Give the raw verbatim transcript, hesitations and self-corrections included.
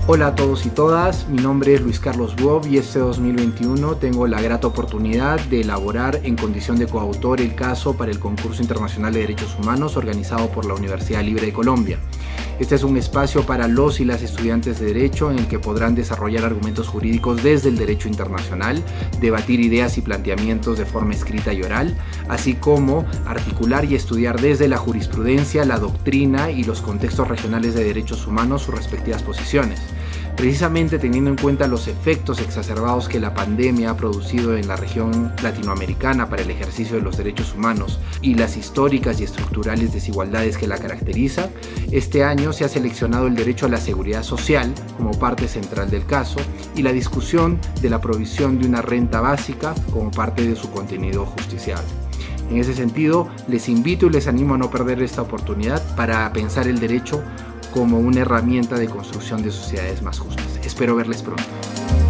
Hola a todos y todas, mi nombre es Luis Carlos Wob y este dos mil veintiuno tengo la grata oportunidad de elaborar en condición de coautor el caso para el Concurso Internacional de Derechos Humanos organizado por la Universidad Libre de Colombia. Este es un espacio para los y las estudiantes de Derecho en el que podrán desarrollar argumentos jurídicos desde el derecho internacional, debatir ideas y planteamientos de forma escrita y oral, así como articular y estudiar desde la jurisprudencia, la doctrina y los contextos regionales de derechos humanos sus respectivas posiciones. Precisamente teniendo en cuenta los efectos exacerbados que la pandemia ha producido en la región latinoamericana para el ejercicio de los derechos humanos y las históricas y estructurales desigualdades que la caracterizan, este año se ha seleccionado el derecho a la seguridad social como parte central del caso y la discusión de la provisión de una renta básica como parte de su contenido justiciable. En ese sentido, les invito y les animo a no perder esta oportunidad para pensar el derecho como una herramienta de construcción de sociedades más justas. Espero verles pronto.